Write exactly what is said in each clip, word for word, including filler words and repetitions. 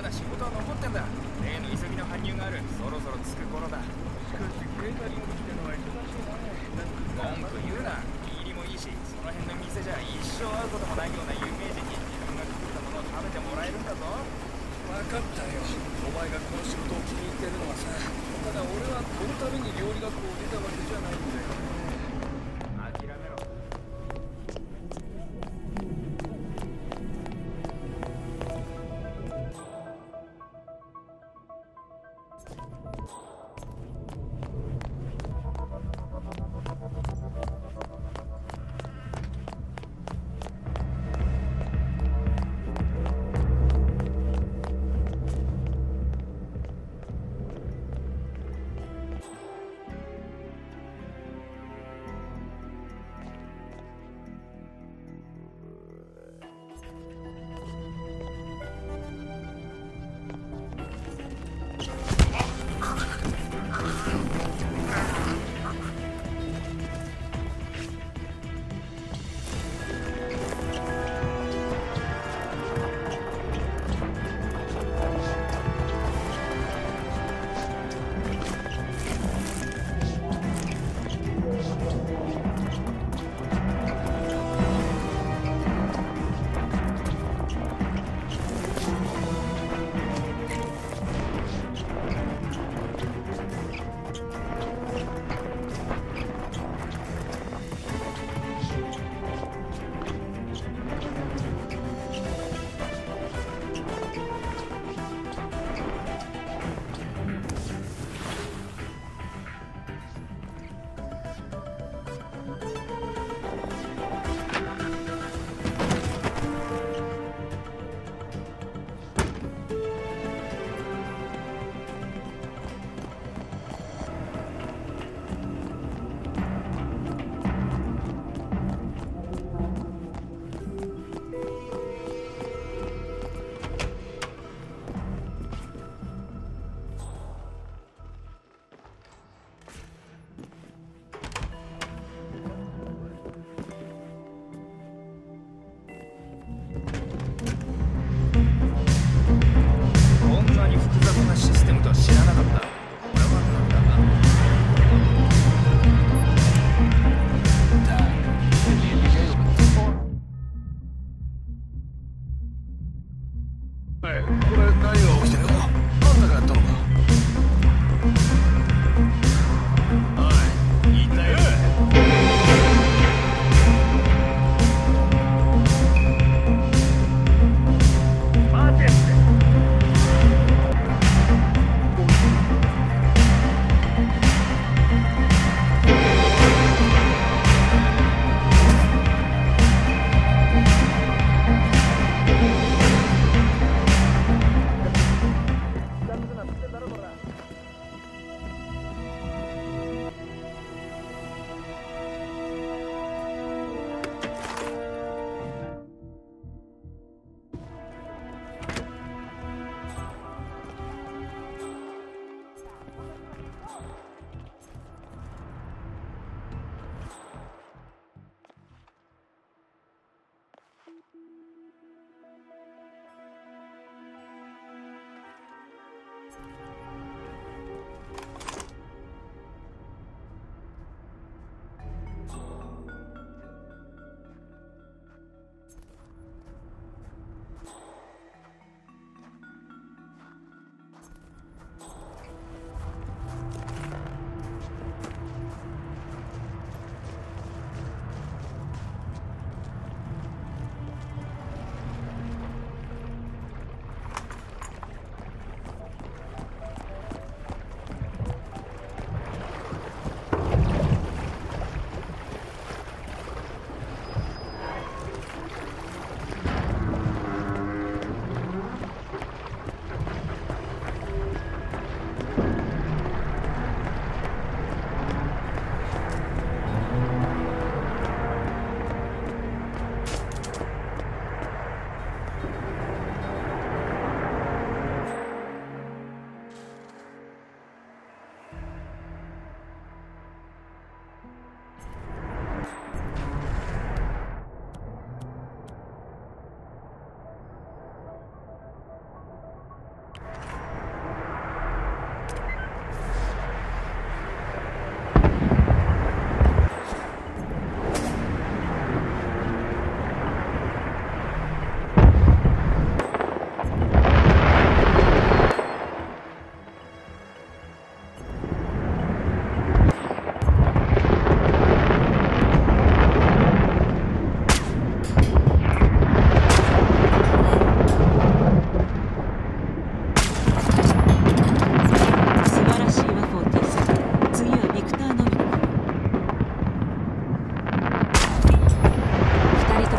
だ仕事は残ってんだ。例の急ぎの搬入がある。そろそろ着く頃だ。 しかしケータリングってのは忙しいな。 文句言うな。入りもいいし、その辺の店じゃ一生会うこともないような有名人に自分が作ったものを食べてもらえるんだぞ。 分かったよ。お前がこの仕事を気に入ってるのはさ。ただ俺は飛ぶために料理学校を出たわけじゃないんだよね。 諦めろ。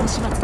始末